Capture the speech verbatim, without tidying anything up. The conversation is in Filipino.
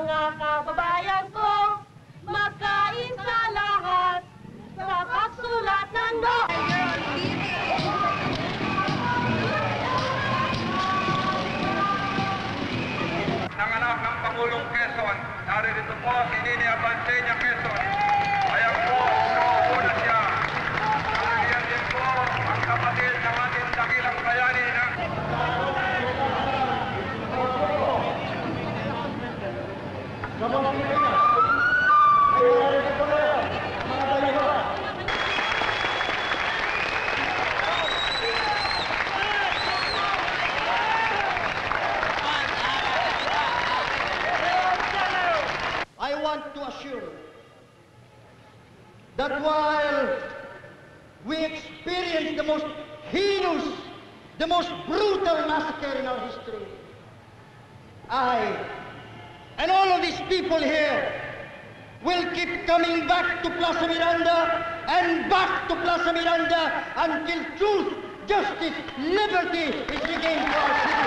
mga kababayan ko, magkain sa lahat sa pagsulat ng no. Nanganak ng Pangulong Quezon, naririto po si Nini Abansenya Quezon. Ayan po, umuupo na siya. Ayan din po ang kapatid ng ating dakilang bayani na I want to assure you that while we experience the most heinous, the most brutal massacre in our history, I and all of these people here will keep coming back to Plaza Miranda and back to Plaza Miranda until truth, justice, liberty is regained for our citizens.